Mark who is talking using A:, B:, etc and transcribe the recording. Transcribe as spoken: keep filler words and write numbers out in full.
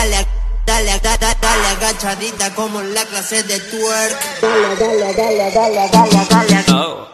A: dale, dale, dale, dale, agachadita como en la clase de twerk.
B: Dale, dale, dale, dale, dale, dale.
C: Oh.